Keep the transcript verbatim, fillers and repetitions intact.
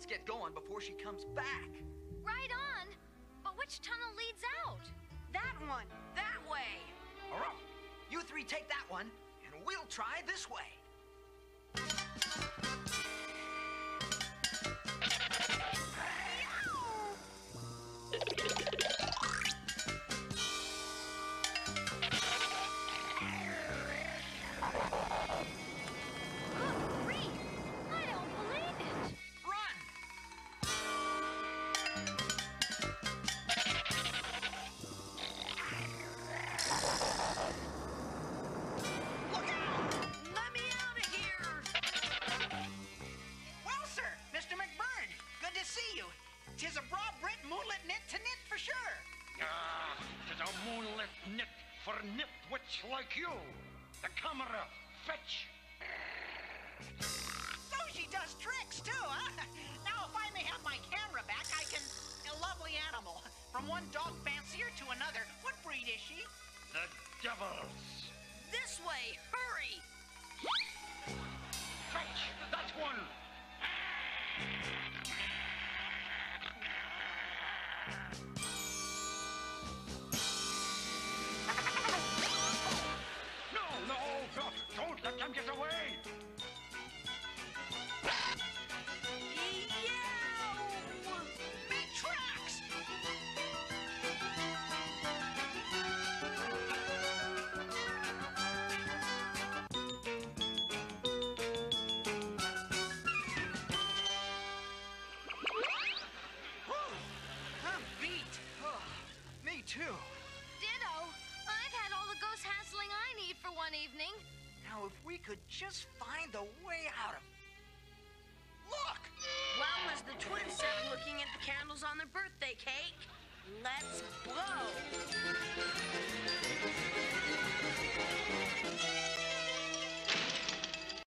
let's get going before she comes back. Right on. But which tunnel leads out? That one. That way. All right. You three take that one, and we'll try this way. Tis a broad Brit moonlit knit to knit for sure. Ah, tis a moonlit knit for nitwits like you. The camera, fetch. So she does tricks too, huh? Now if I may have my camera back, I can... A lovely animal. From one dog fancier to another. What breed is she? The devils. This way, hurry! Fetch, that one. Don't let them get away! Yow! Big tracks! I'm beat. Oh, me too. Ditto. I've had all the ghost hassling I need for one evening. Now, if we could just find a way out of... Look! Well, as the twins sat looking at the candles on their birthday cake, let's blow!